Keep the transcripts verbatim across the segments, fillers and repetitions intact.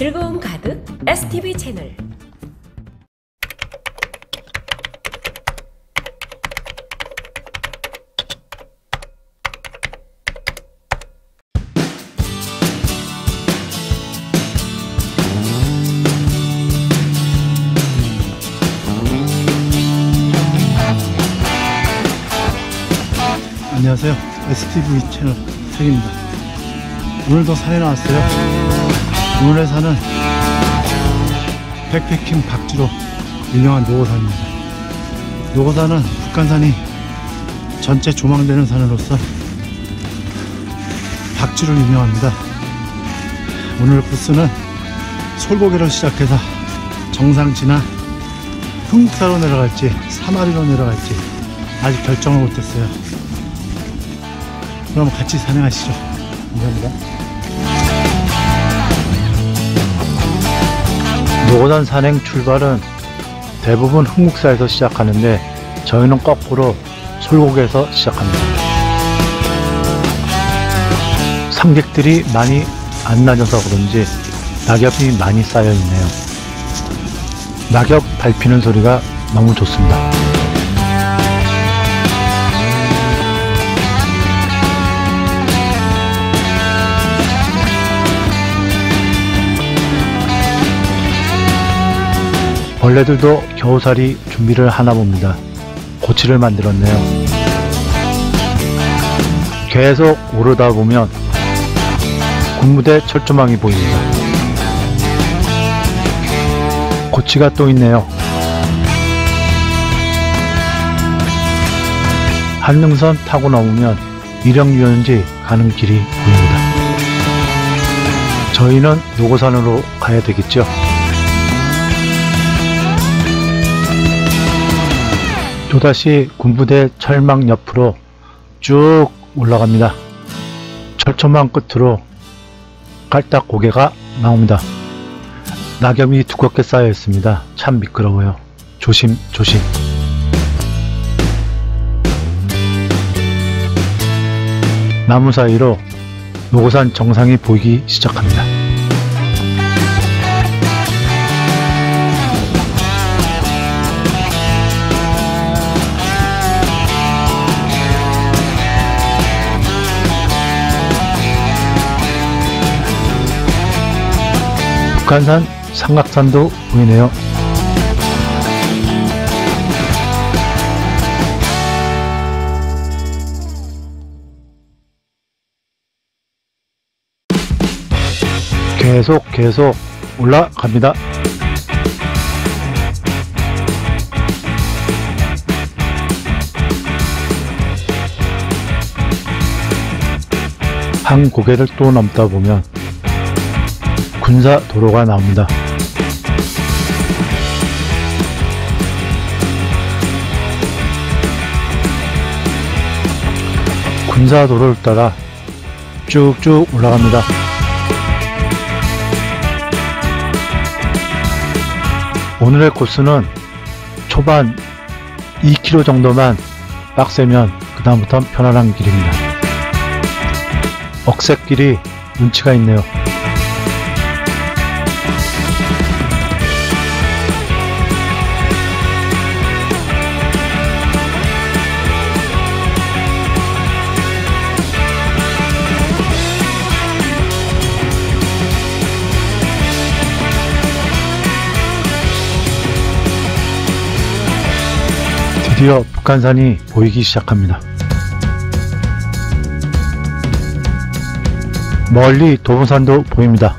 즐거움 가득 에스티비 채널. 안녕하세요. 에스티비 채널 책입니다. 오늘도 산에 나왔어요. 오늘의 산은 백패킹 박쥐로 유명한 노고산입니다. 노고산은 북한산이 전체 조망되는 산으로서 박쥐로 유명합니다. 오늘 코스는 솔고개로 시작해서 정상 지나 흥국사로 내려갈지 사마리로 내려갈지 아직 결정을 못했어요. 그럼 같이 산행하시죠. 감사합니다. 노고산 산행 출발은 대부분 흥국사에서 시작하는데 저희는 거꾸로 솔고개에서 시작합니다. 상객들이 많이 안 낮아서 그런지 낙엽이 많이 쌓여 있네요. 낙엽 밟히는 소리가 너무 좋습니다. 벌레들도 겨우살이 준비를 하나 봅니다. 고치를 만들었네요. 계속 오르다 보면 군부대 철조망이 보입니다. 고치가 또 있네요. 한능선 타고 넘으면 일령유원지 가는 길이 보입니다. 저희는 노고산으로 가야 되겠죠. 또다시 군부대 철망 옆으로 쭉 올라갑니다. 철조망 끝으로 깔딱 고개가 나옵니다. 낙엽이 두껍게 쌓여 있습니다. 참 미끄러워요. 조심 조심. 나무 사이로 노고산 정상이 보이기 시작합니다. 북한산 삼각산도 보이네요. 계속 계속 올라갑니다. 한 고개를 또 넘다 보면 군사 도로가 나옵니다. 군사 도로를 따라 쭉쭉 올라갑니다. 오늘의 코스는 초반 이 킬로미터 정도만 빡세면 그 다음부터는 편안한 길입니다. 억새길이 운치가 있네요. 드디어 북한산이 보이기 시작합니다. 멀리 도봉산도 보입니다.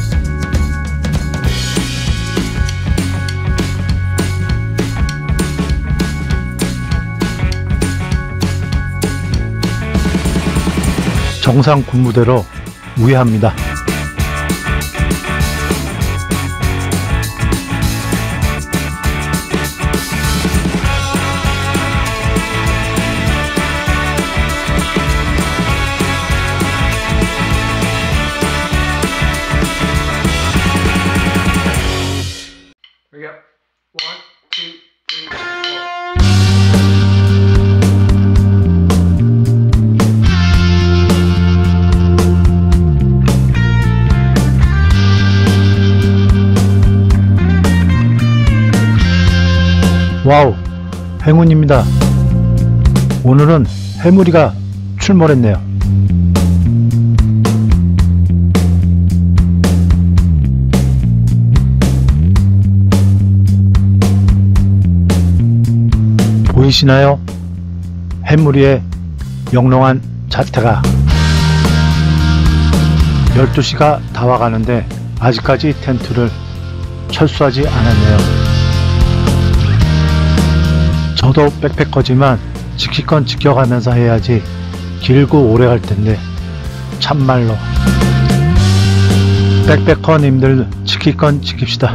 정상 군부대로 우회합니다. We go. One, two, three, four. 와우, 행운입니다. 오늘은 해무리가 출몰했네요. 보이시나요? 해무리의 영롱한 자태가. 열두 시가 다 와가는데 아직까지 텐트를 철수하지 않았네요. 저도 백패커지만 지킬 건 지켜가면서 해야지 길고 오래 갈 텐데 참말로 백패커님들 지킬 건 지킵시다.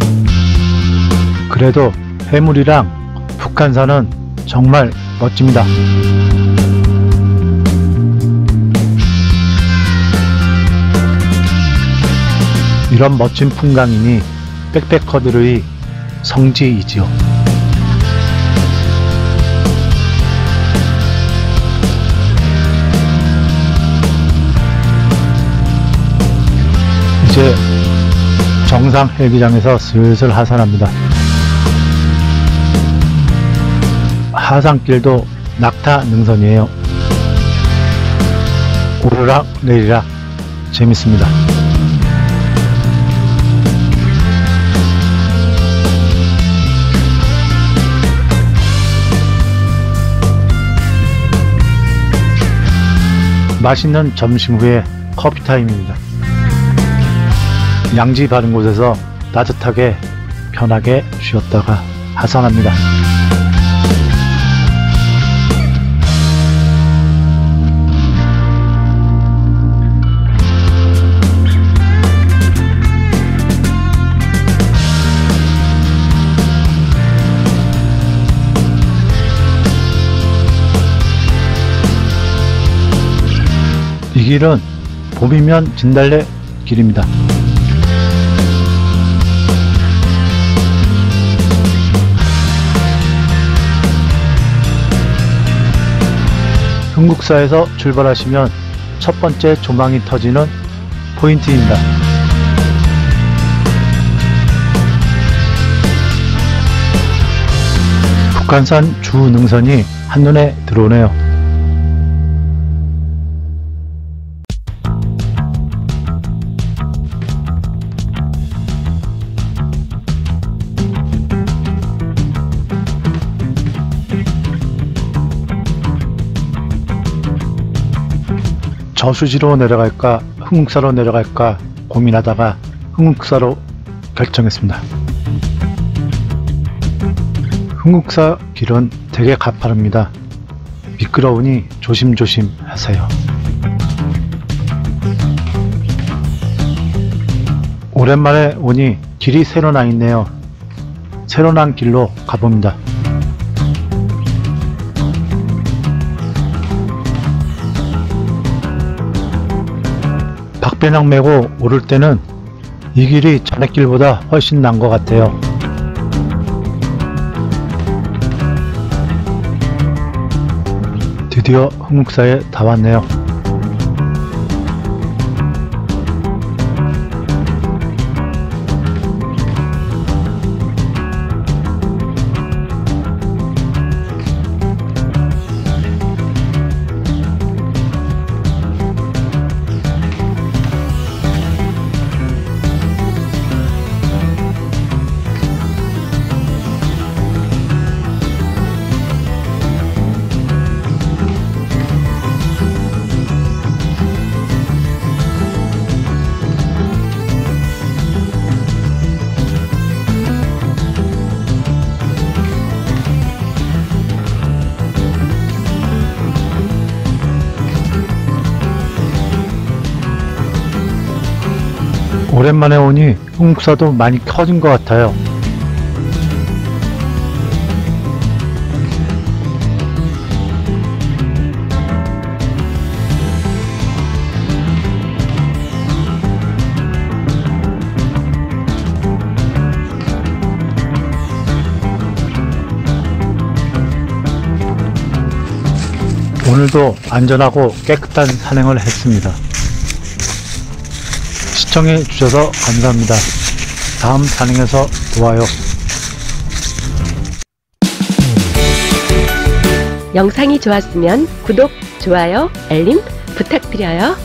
그래도 해물이랑 북한산은 정말 멋집니다. 이런 멋진 풍광이니 백패커들의 성지이지요. 이제 정상 헬기장에서 슬슬 하산합니다. 하산길도 낙타 능선이에요. 오르락 내리락 재밌습니다. 맛있는 점심 후에 커피 타임입니다. 양지 바른 곳에서 따뜻하게 편하게 쉬었다가 하산합니다. 이 길은 봄이면 진달래 길입니다. 흥국사에서 출발하시면 첫 번째 조망이 터지는 포인트입니다. 북한산 주 능선이 한눈에 들어오네요. 저수지로 내려갈까 흥국사로 내려갈까 고민하다가 흥국사로 결정했습니다. 흥국사 길은 되게 가파릅니다. 미끄러우니 조심조심 하세요. 오랜만에 오니 길이 새로 나 있네요. 새로 난 길로 가봅니다. 박배낭 메고 오를 때는 이 길이 전에 길보다 훨씬 난 것 같아요. 드디어 흥국사에 다 왔네요. 오랜만에 오니 흥국사도 많이 커진 것 같아요. 오늘도 안전하고 깨끗한 산행을 했습니다. 시청해 주셔서 감사합니다. 다음 산행에서 보아요. 영상이 좋았으면 구독, 좋아요, 알림 부탁드려요.